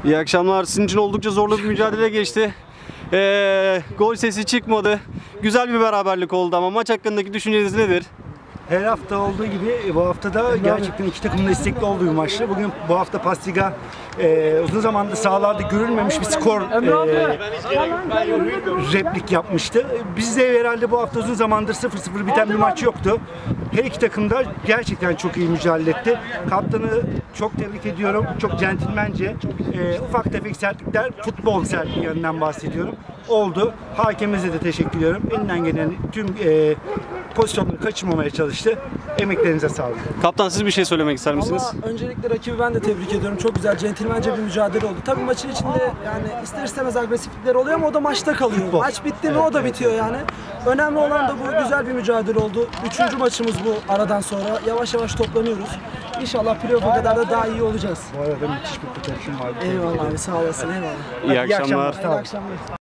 İyi akşamlar. Sizin için oldukça zorlu bir mücadele geçti. Gol sesi çıkmadı. Güzel bir beraberlik oldu ama maç hakkındaki düşünceniz nedir? Her hafta olduğu gibi bu hafta da gerçekten iki takımın da istekli olduğu bir maçtı. Bugün bu hafta Pastiga uzun zamandır sahalarda görülmemiş bir skor replik yapmıştı. Bizde herhalde bu hafta uzun zamandır 0-0 biten bir maç yoktu. Her iki takım da gerçekten çok iyi mücadele etti. Kaptanı çok tebrik ediyorum. Çok centilmence ufak tefek sertlikler, futbol sertliği yönünden bahsediyorum. Oldu. Hakemimize de teşekkür ediyorum. Elinden gelen tüm pozisyonları kaçırmamaya çalıştı. Emeklerinize sağlık. Kaptan, siz bir şey söylemek ister misiniz? Valla öncelikle rakibi ben de tebrik ediyorum. Çok güzel, centilmence bir mücadele oldu. Tabii maçın içinde yani ister istemez agresiflikler oluyor ama o da maçta kalıyor. Futbol. Maç bitti mi o da bitiyor yani. Önemli olan da bu, güzel bir mücadele oldu. 3. maçımız bu aradan sonra. Yavaş yavaş toplanıyoruz. İnşallah playoff'a kadar da daha iyi olacağız. Bu arada müthiş bir kurtarışım var. Eyvallah abi, sağ olasın, eyvallah. İyi akşamlar. İyi akşamlar.